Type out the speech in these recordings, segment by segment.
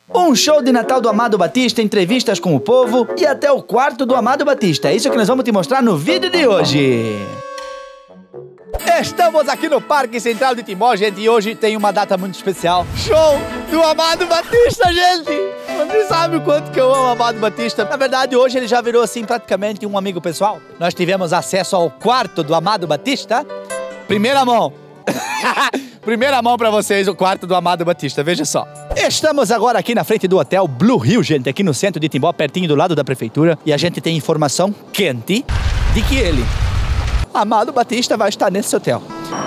Um show de Natal do Amado Batista, entrevistas com o povo e até o quarto do Amado Batista. É isso que nós vamos te mostrar no vídeo de hoje. Estamos aqui no Parque Central de Timbó, gente, e hoje tem uma data muito especial. Show do Amado Batista, gente! Vocês sabem o quanto que eu amo o Amado Batista. Na verdade, hoje ele já virou, assim, praticamente um amigo pessoal. Nós tivemos acesso ao quarto do Amado Batista. Primeira mão. Primeira mão pra vocês, o quarto do Amado Batista, veja só. Estamos agora aqui na frente do hotel Blue Hill, gente, aqui no centro de Timbó, pertinho do lado da prefeitura. E a gente tem informação quente de que ele, Amado Batista, vai estar nesse hotel.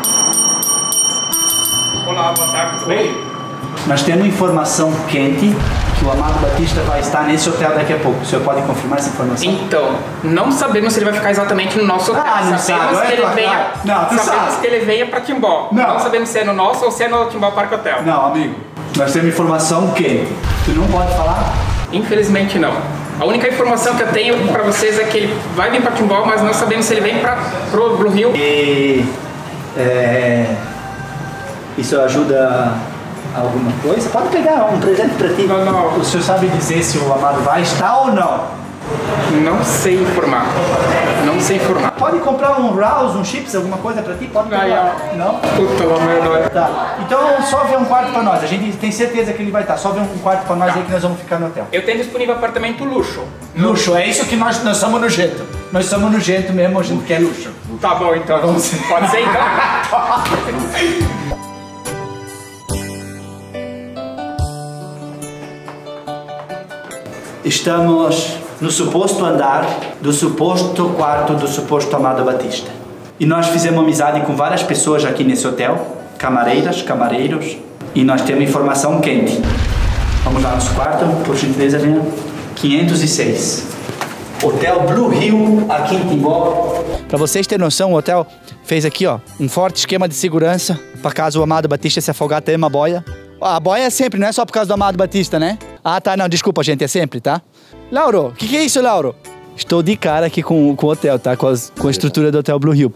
Olá, boa tarde, tudo bem? Nós temos informação quente que o Amado Batista vai estar nesse hotel daqui a pouco. O senhor pode confirmar essa informação? Então, não sabemos se ele vai ficar exatamente no nosso hotel. Não sabemos sabe, que ele venha. Não, sabemos que ele venha para Timbó. Não sabemos se é no nosso ou se é no Timbó Parque Hotel. Não, amigo. Nós temos informação quente. Tu não pode falar? Infelizmente não. A única informação que eu tenho para vocês é que ele vai vir para Timbó, mas não sabemos se ele vem para o Blue Hill. E isso ajuda alguma coisa? Pode pegar um presente para ti. Não. O senhor sabe dizer se o Amado vai estar ou não? Não sei informar. Não sei informar. Pode comprar um Rouse, um chips, alguma coisa para ti? Pode pegar. Não? Puta, lá, meu. Tá. Então só vê um quarto para nós. A gente tem certeza que ele vai estar. Só vê um quarto para nós aí que nós vamos ficar no hotel. Eu tenho disponível apartamento luxo. Luxo, é isso que nós somos nojento. Nós somos nojento mesmo, a gente quer luxo. Tá bom, então. Vamos ser. Pode ser, então? Estamos no suposto andar do suposto quarto do suposto Amado Batista. E nós fizemos amizade com várias pessoas aqui nesse hotel, camareiras, camareiros, e nós temos informação quente. Vamos lá no nosso quarto, por gentileza, venha. 506. Hotel Blue Hill, aqui em Timbó. Para vocês terem noção, o hotel fez aqui, ó, um forte esquema de segurança para caso o Amado Batista se afogar, ter uma boia. A boia é sempre, não é só por causa do Amado Batista, né? Ah, tá, não, desculpa, gente, é sempre, tá? Lauro, o que é isso, Lauro? Estou de cara aqui com o hotel, tá? Com a estrutura do Hotel Blue Hill.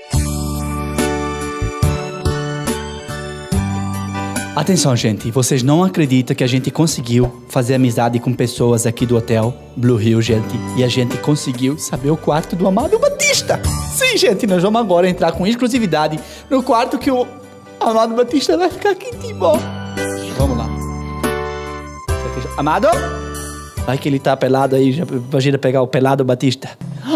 Atenção, gente, vocês não acreditam que a gente conseguiu fazer amizade com pessoas aqui do Hotel Blue Hill, gente, e a gente conseguiu saber o quarto do Amado Batista. Sim, gente, nós vamos agora entrar com exclusividade no quarto que o Amado Batista vai ficar aqui em Timbó. Vamos lá. Amado? Vai que ele tá pelado aí, já imagina pegar o pelado Batista.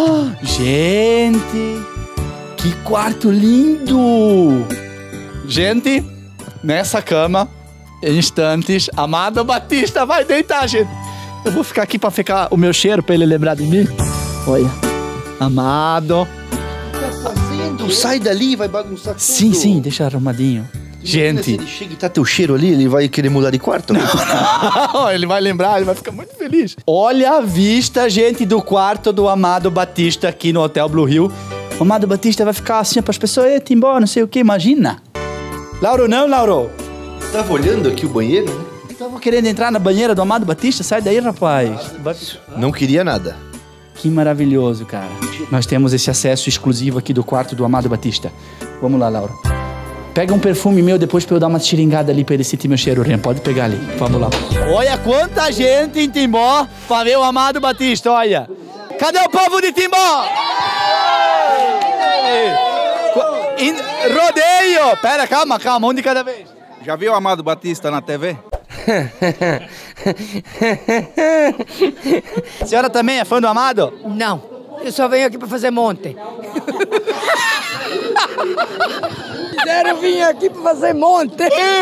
Gente, que quarto lindo! Gente, nessa cama, em instantes, Amado Batista vai deitar, gente. Eu vou ficar aqui pra ficar o meu cheiro, pra ele lembrar de mim. Olha, Amado. O que tá fazendo? Sai dali, vai bagunçar tudo. Sim, deixa arrumadinho. Gente, se ele chega e tá teu cheiro ali, ele vai querer mudar de quarto? Não, ele vai lembrar, ele vai ficar muito feliz. Olha a vista, gente, do quarto do Amado Batista aqui no Hotel Blue Hill. O Amado Batista vai ficar assim para as pessoas, Timbó, não sei o que, imagina. Lauro, não, Lauro. Tava olhando aqui o banheiro, né? Eu tava querendo entrar na banheira do Amado Batista, sai daí, rapaz. Não queria nada. Que maravilhoso, cara. Nós temos esse acesso exclusivo aqui do quarto do Amado Batista. Vamos lá, Lauro. Pega um perfume meu depois pra eu dar uma xiringada ali pra ele sentir meu cheiro, Ren. Pode pegar ali. Vamos lá. Olha quanta gente em Timbó pra ver o Amado Batista, olha. Cadê o povo de Timbó? Rodeio! Pera, calma, um de cada vez. Já viu o Amado Batista na TV? A senhora também é fã do Amado? Não, eu só venho aqui pra fazer monte. Eu vim aqui pra fazer monte.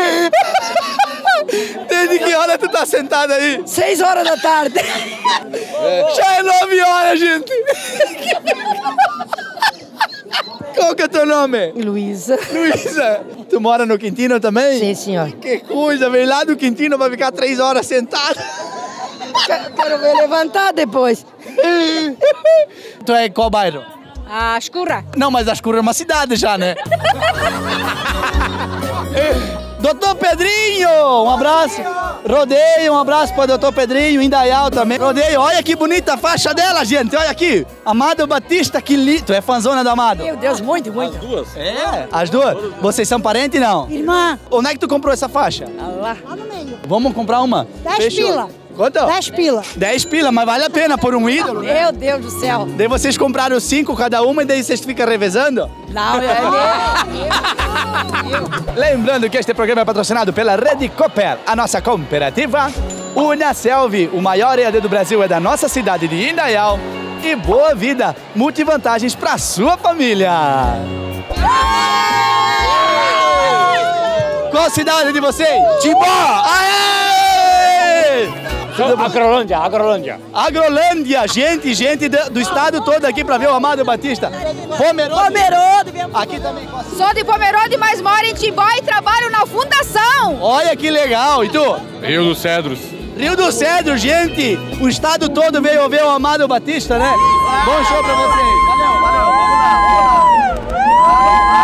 Desde que hora tu tá sentado aí? 6 horas da tarde. Já é 9 horas, gente. Qual que é teu nome? Luísa. Luísa, tu mora no Quintino também? Sim, senhor. Que coisa, vem lá do Quintino pra ficar 3 horas sentado. Quero ver levantar depois. Tu é em qual bairro? A Escura. Não, mas a Escura é uma cidade já, né? Doutor Pedrinho, um abraço. Rodeio, um abraço para o Doutor Pedrinho, Indaial também. Rodeio, olha que bonita a faixa dela, gente, olha aqui. Amado Batista, que lindo. Tu é fãzona do Amado? Meu Deus, muito. As duas? É, as duas? Vocês são parentes, não? Irmã. Onde é que tu comprou essa faixa? Lá no meio. Vamos comprar uma? 10 pila. Quanto? 10 pila. 10 pila, mas vale a pena por um ídolo. Meu Deus do céu. Daí vocês compraram 5 cada uma e daí vocês ficam revezando? Não, Lembrando que este programa é patrocinado pela Rede Cooper, a nossa cooperativa. Uniaselv, o maior EAD do Brasil é da nossa cidade de Indaial. E Boa Vida, multivantagens para sua família. Qual cidade de vocês? Timbó! Aê! Agrolândia. Agrolândia, gente do estado todo aqui pra ver o Amado Batista. Pomerode. Aqui também. Sou de Pomerode, mas moro em Timbó e trabalho na fundação. Olha que legal. E tu? Rio dos Cedros. Rio do Cedro, gente. O estado todo veio ver o Amado Batista, né? Bom show pra vocês. Valeu. Vamos lá.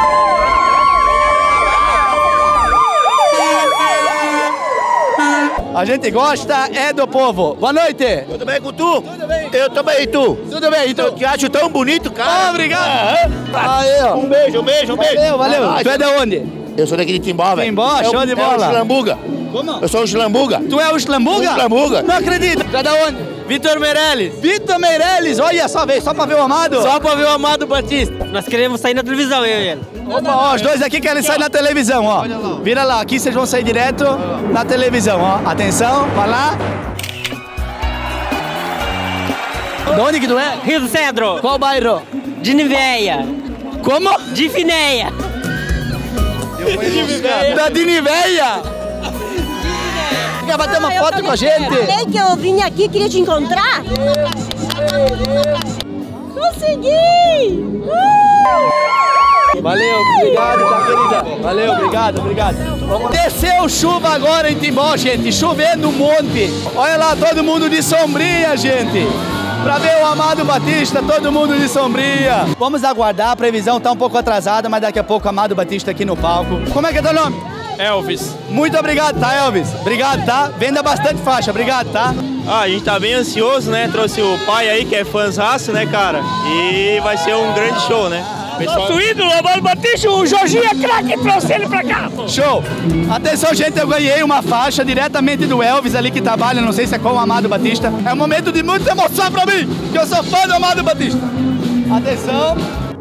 A gente gosta é do povo. Boa noite. Tudo bem com tu? Tudo bem. Eu também, e tu? Tudo bem, e tu? Eu te acho tão bonito, cara. Obrigado. Aí, ó. Um beijo. Valeu. Tu é de onde? Eu sou daqui de Timbó, velho. Timbó, show de bola. Eu sou o Xlambuga. Como? Eu sou o Xlambuga. Tu é o Xlambuga? O Xlambuga. Não acredito. Tu é de onde? Vitor Meirelles. Vitor Meirelles, olha só, veio só pra ver o Amado? Só pra ver o Amado Batista. Nós queremos sair na televisão, eu e ele. Opa, ó, os dois aqui querem sair na televisão, ó. Vira lá, aqui vocês vão sair direto na televisão, ó. Atenção, vai lá. De onde que tu é? Rio do Cedro. Qual bairro? De Niveia. Como? De Finéia. Da Diniveia. Quer bater uma foto com a gente? Falei que eu vim aqui, queria te encontrar. Consegui! Valeu, obrigado, tá, querida? Valeu, obrigado. Desceu chuva agora em Timbó, gente, chovendo um monte. Olha lá, todo mundo de sombrinha, gente. Pra ver o Amado Batista, todo mundo de sombrinha. Vamos aguardar, a previsão tá um pouco atrasada, mas daqui a pouco o Amado Batista aqui no palco. Como é que é teu nome? Elvis. Muito obrigado, tá, Elvis? Obrigado, tá? Venda bastante faixa, obrigado, tá? A gente tá bem ansioso, né? Trouxe o pai aí, que é fãzaço, né, cara? E vai ser um grande show, né? Nosso ídolo, Amado Batista, o Jorginho é craque, trouxe ele pra cá. Show! Atenção, gente, eu ganhei uma faixa diretamente do Elvis ali que trabalha, não sei se é com o Amado Batista. É um momento de muita emoção pra mim, que eu sou fã do Amado Batista. Atenção!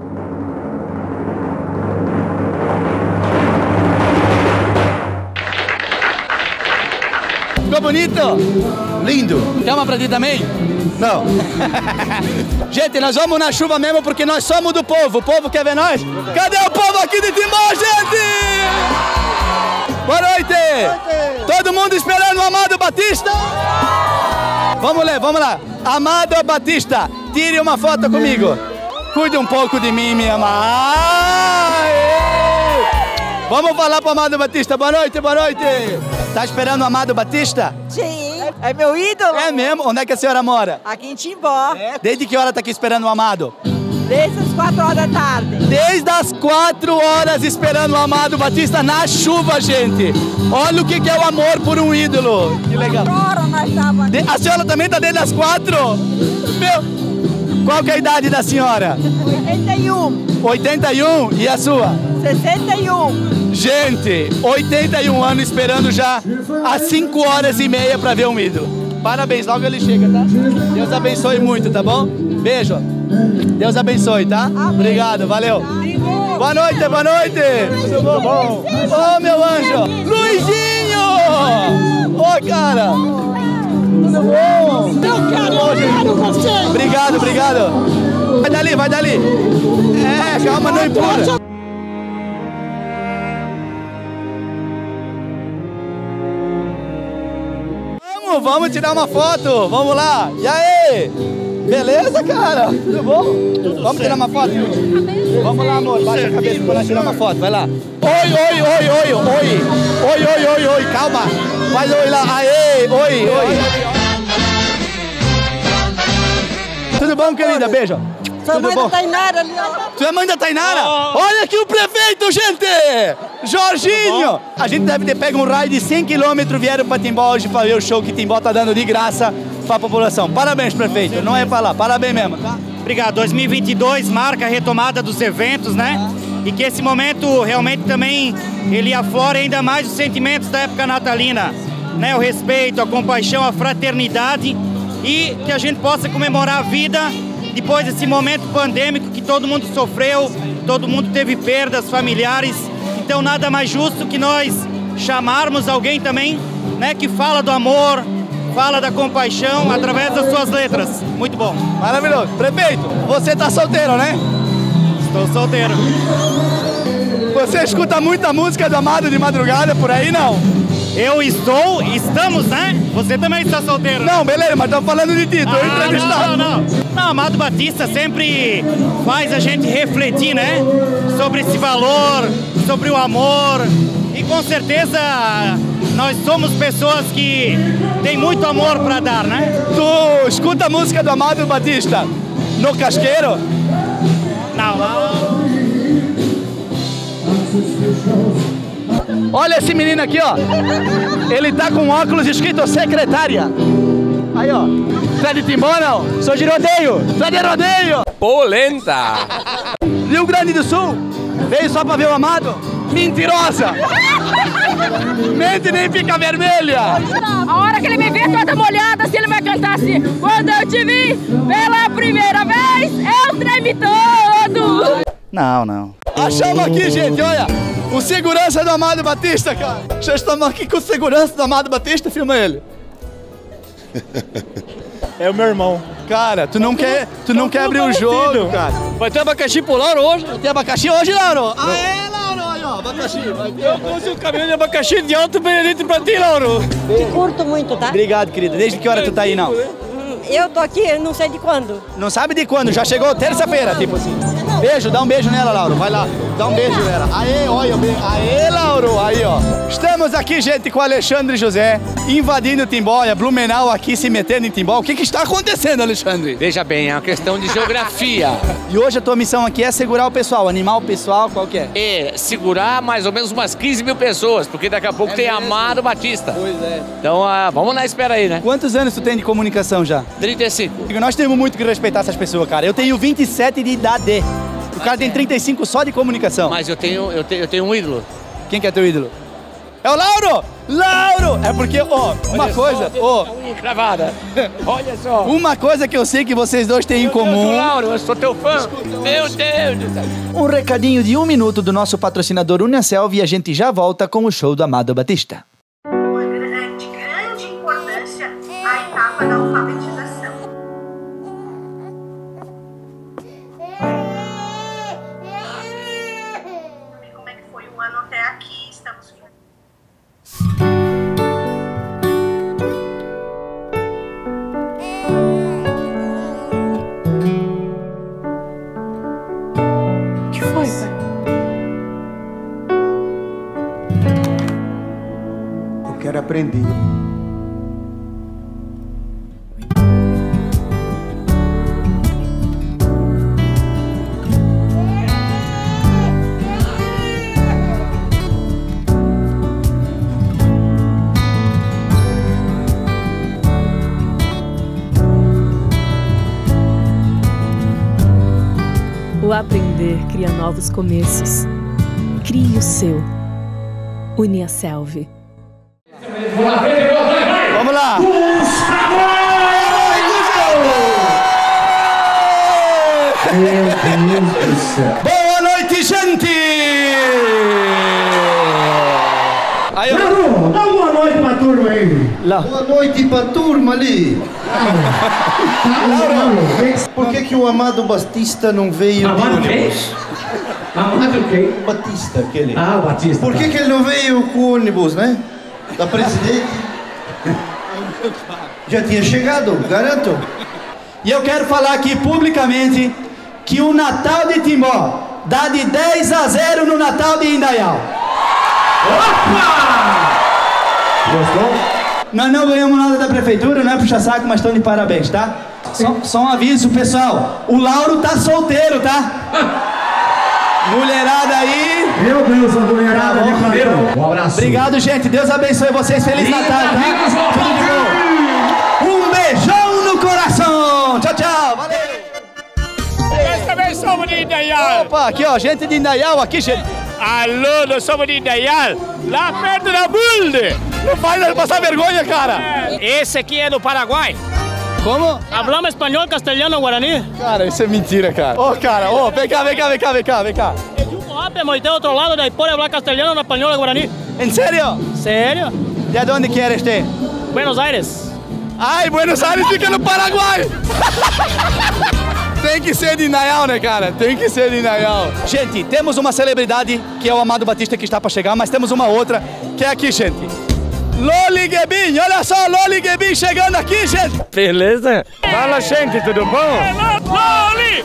Ficou bonito? Lindo. Quer uma pra ti também? Não. Gente, nós vamos na chuva mesmo porque nós somos do povo. O povo quer ver nós? Cadê o povo aqui de Timbó, gente? Boa noite! Todo mundo esperando o Amado Batista? Vamos lá. Amado Batista, tire uma foto comigo. Cuide um pouco de mim, minha mãe. Vamos falar pro Amado Batista. Boa noite. Tá esperando o Amado Batista? Sim. É meu ídolo. É mesmo? Onde é que a senhora mora? Aqui em Timbó. Desde que hora tá aqui esperando o Amado? Desde as 4 horas da tarde. Desde as 4 horas esperando o Amado Batista na chuva, gente. Olha o que é o amor por um ídolo. Que legal. 4 horas nós estávamos aqui. A senhora também tá desde as 4? Meu, qual que é a idade da senhora? 81. 81? E a sua? 61. Gente, 81 anos esperando já às 5 horas e meia pra ver um ídolo. Parabéns, logo ele chega, tá? Deus abençoe muito, tá bom? Beijo. Deus abençoe, tá? Obrigado, valeu. Boa noite. Tudo bom? Ô, meu anjo. Luizinho! Ô, cara. Tudo bom? Eu quero você. Obrigado. Vai dali. É, calma, não empurra. Vamos tirar uma foto, vamos lá. E aí? Beleza, cara? Tudo bom? Vamos tirar uma foto? Vamos lá, amor, baixa a cabeça pra nós tirar uma foto, vai lá. Oi, calma. Faz oi lá, aê, oi. Tudo bom, querida? Beijo. Sou mãe da Tainara ali, ó. Tu é mãe da Tainara? Olha aqui o prefeito, gente! Jorginho! A gente deve ter pego um raio de 100 km, vieram pra Timbó hoje pra ver o show que Timbó tá dando de graça pra população. Parabéns, prefeito. Não é falar, parabéns mesmo, tá? Obrigado. 2022 marca a retomada dos eventos, né? E que esse momento realmente também ele aflora ainda mais os sentimentos da época natalina, né? O respeito, a compaixão, a fraternidade e que a gente possa comemorar a vida depois desse momento pandêmico que todo mundo sofreu, todo mundo teve perdas familiares. Então nada mais justo que nós chamarmos alguém também, né? Que fala do amor, fala da compaixão através das suas letras. Muito bom. Maravilhoso. Prefeito, você tá solteiro, né? Estou solteiro. Você escuta muita música do Amado de madrugada por aí, não? Estamos, né? Você também está solteiro. Não, beleza, mas estamos falando de ti, tô entrevistado. Não, Amado Batista sempre faz a gente refletir, né? Sobre esse valor, sobre o amor. E com certeza nós somos pessoas que têm muito amor para dar, né? Tu escuta a música do Amado Batista no casqueiro? Não. Olha esse menino aqui, ó. Ele tá com óculos escrito secretária. Aí, ó. Tu é de Timbó, não? Sou de rodeio. Tu é de rodeio. Polenta. Rio Grande do Sul. Veio só pra ver o Amado? Mentirosa. Mente nem fica vermelha. A hora que ele me vê toda molhada, assim, ele vai cantar assim: quando eu te vi pela primeira vez, eu tremi todo. Não. Achamos aqui, gente, olha. O segurança do Amado Batista, cara. Já estamos aqui com o segurança do Amado Batista, filma ele. É o meu irmão. Cara, tu não quer abrir o jogo, cara. Vai ter abacaxi pro Lauro hoje? Vai ter abacaxi hoje, Lauro? Ah, é, Lauro, aí, ó, abacaxi. Eu trouxe um caminhão de abacaxi de Alto Benedito pra ti, Lauro. Te curto muito, tá? Obrigado, querida. Desde que hora tu tá aí, não? Eu tô aqui, não sei de quando. Não sabe de quando? Já chegou terça-feira, tipo assim. Beijo, dá um beijo nela, Lauro. Vai lá, dá um beijo nela. Aê, olha, aê, Lauro. Aí, ó. Estamos aqui, gente, com o Alexandre José, invadindo Timbó, olha, Blumenau aqui se metendo em Timbó. O que está acontecendo, Alexandre? Veja bem, é uma questão de geografia. E hoje a tua missão aqui é segurar o pessoal, animar o pessoal, qual que é? É segurar mais ou menos umas 15 mil pessoas, porque daqui a pouco tem Amado Batista. Pois é. Então, vamos na espera aí, né? Quantos anos tu tem de comunicação já? 35. Nós temos muito que respeitar essas pessoas, cara. Eu tenho 27 de idade. O cara tem 35 só de comunicação. Mas eu tenho um ídolo. Quem que é teu ídolo? É o Lauro! Lauro! É porque, ó, uma coisa, ó. Cravada. Olha só. Uma coisa que eu sei que vocês dois têm em comum. Lauro, eu sou teu fã. Meu Deus do céu. Um recadinho de 1 minuto do nosso patrocinador Uniaselv e a gente já volta com o show do Amado Batista. De grande importância a etapa da alfabetização. Como é que foi o ano até aqui? Estamos O que foi, pai? Eu quero aprender. O aprender cria novos começos. Crie o seu. Uniaselv. Vamos lá! Meu Deus do céu! Boa noite, gente! Aí, Bruno, dá boa noite pra turma aí. Boa noite pra turma ali. Por que o Amado Batista não veio de ônibus? Amado quem? Batista, aquele. Ah, o Batista. Por que ele não veio com o ônibus, né? Da presidente? Já tinha chegado, garanto. E eu quero falar aqui publicamente que o Natal de Timbó dá de 10-0 no Natal de Indaial. Opa! Gostou? Nós não ganhamos nada da prefeitura, não é puxa saco, mas estão de parabéns, tá? Só um aviso, pessoal. O Lauro tá solteiro, tá? Mulherada aí. Meu Deus, a mulherada de plantão. Um abraço. Obrigado, gente. Deus abençoe vocês. Feliz Natal, tá? Tudo de bom. Um beijão no coração. Tchau, tchau. Valeu. Nós também somos de Indaial. Opa, aqui ó, gente de Indaial aqui, gente. Alô, nós somos de Indaial, lá perto da Mulde. Não faz passar vergonha, cara. Esse aqui é do Paraguai. Como? Hablamos espanhol, castelhano, guarani. Cara, isso é mentira, cara. Ô, cara, vem cá. Mas de outro lado, daí pode falar castelhano, espanhol, guarani. ¿En serio? Sério? ¿De dónde quieres ter? Buenos Aires. Ai, Buenos Aires fica no Paraguai. Tem que ser de Indaial, né, cara? Tem que ser de Indaial. Gente, temos uma celebridade, que é o Amado Batista, que está para chegar, mas temos uma outra, que é aqui, gente. Loli Guebin, olha só, Loli Guebin chegando aqui, gente. Beleza? Fala, gente, tudo bom? Loli!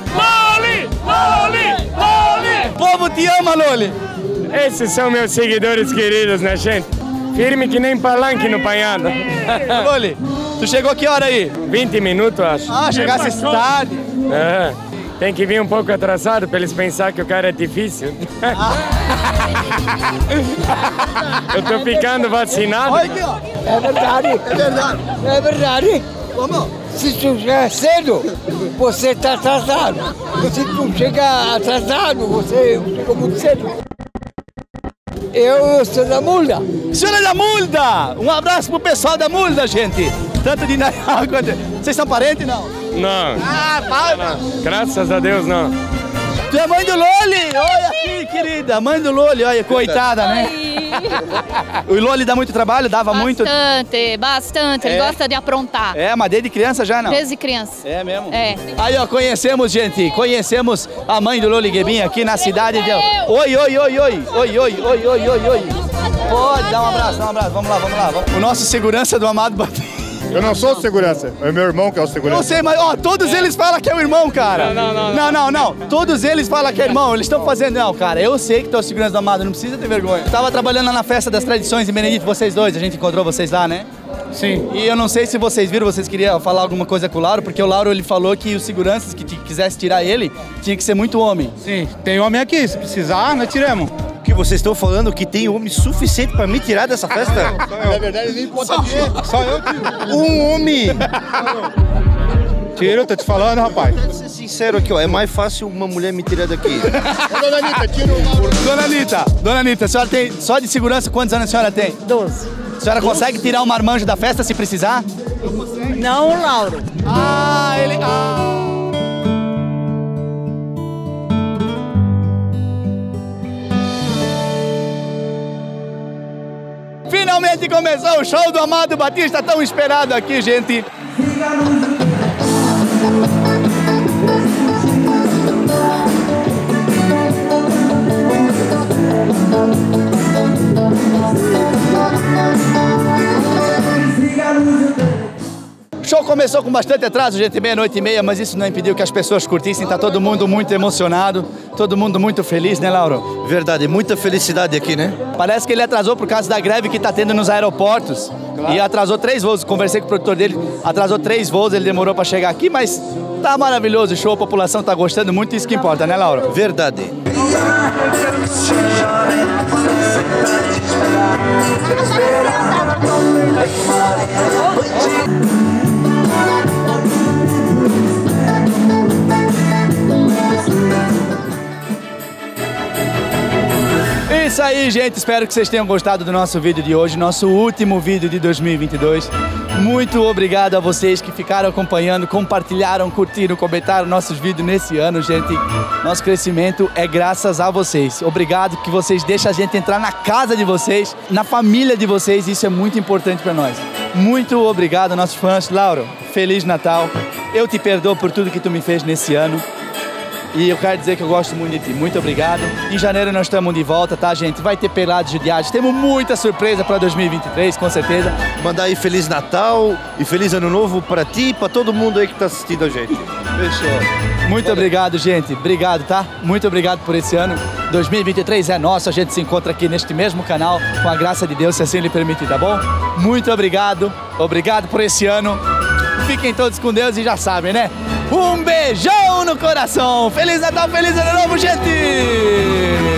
O povo te ama, Loli. Esses são meus seguidores queridos, né, gente? Firme que nem palanque no panhado. Loli, tu chegou que hora aí? 20 minutos, acho. Ah, chegasse tarde. É, tem que vir um pouco atrasado pra eles pensarem que o cara é difícil. Eu tô ficando vacinado. Olha aqui, ó. É verdade. É verdade. É verdade. Como? Se tu chegar cedo, você tá atrasado. Se tu chegar atrasado, você chegou muito cedo. Eu sou da Mulda. Senhora da Mulda! Um abraço pro pessoal da Mulda, gente. Tanto de Indaial quanto... Vocês são parentes, não? Não. Ah, para! Não. Graças a Deus, não. Tu é mãe do Loli! Olha aqui, querida. Mãe do Loli, olha, coitada, né? O Loli dá muito trabalho? Dava muito? Bastante. Ele gosta de aprontar. É, mas desde criança já, não? Desde criança. É mesmo? É. Aí, ó, conhecemos, gente. Conhecemos a mãe do Loli Guebin aqui na cidade de... Oi. Pode, dá um abraço. Vamos lá. O nosso segurança do Amado Batista. Eu não sou segurança, é meu irmão que é o segurança. Eu sei, mas ó, todos eles falam que é o irmão, cara. Não. Todos eles falam que é irmão, eles estão fazendo... Não, cara, eu sei que tu é o segurança do Amado, não precisa ter vergonha. Eu tava trabalhando lá na Festa das Tradições em Benedito, vocês dois, a gente encontrou vocês lá, né? Sim. E eu não sei se vocês viram, vocês queriam falar alguma coisa com o Lauro, porque o Lauro, ele falou que os seguranças que quisesse tirar ele, tinha que ser muito homem. Sim, tem homem aqui, se precisar, nós tiramos. O que vocês estão falando que tem homem suficiente pra me tirar dessa festa? Na verdade, nem pode ter. Só eu tiro. Um homem! Tiro, tô te falando, rapaz. Quero ser sincero aqui, ó, é mais fácil uma mulher me tirar daqui. Dona Anitta, tira o Lauro. Dona Anitta, a senhora tem, só de segurança, quantos anos a senhora tem? 12. A senhora consegue tirar um marmanjo da festa se precisar? Não, o Lauro. Finalmente começou o show do Amado Batista, tão esperado aqui, gente. O show começou com bastante atraso, gente, 00:30, mas isso não impediu que as pessoas curtissem, tá todo mundo muito emocionado, todo mundo muito feliz, né, Lauro? Verdade, muita felicidade aqui, né? Parece que ele atrasou por causa da greve que tá tendo nos aeroportos. Claro. E atrasou 3 voos, conversei com o produtor dele, atrasou 3 voos, ele demorou pra chegar aqui, mas tá maravilhoso o show, a população tá gostando muito, isso que importa, né, Lauro? Verdade. Isso aí, gente, espero que vocês tenham gostado do nosso vídeo de hoje, nosso último vídeo de 2022. Muito obrigado a vocês que ficaram acompanhando, compartilharam, curtiram, comentaram nossos vídeos nesse ano, gente. Nosso crescimento é graças a vocês. Obrigado que vocês deixam a gente entrar na casa de vocês, na família de vocês, isso é muito importante para nós. Muito obrigado, nossos fãs. Lauro, Feliz Natal. Eu te perdoo por tudo que tu me fez nesse ano. E eu quero dizer que eu gosto muito de ti. Muito obrigado. Em janeiro nós estamos de volta, tá, gente? Vai ter pelados judiados. Temos muita surpresa para 2023, com certeza. Mandar aí Feliz Natal e Feliz Ano Novo para ti e para todo mundo aí que tá assistindo a gente. Fechou. Muito obrigado, gente. Obrigado, tá? Muito obrigado por esse ano. 2023 é nosso. A gente se encontra aqui neste mesmo canal, com a graça de Deus, se assim lhe permitir, tá bom? Muito obrigado. Obrigado por esse ano. Fiquem todos com Deus e já sabem, né? Um beijão no coração. Feliz Natal, feliz Ano Novo, gente!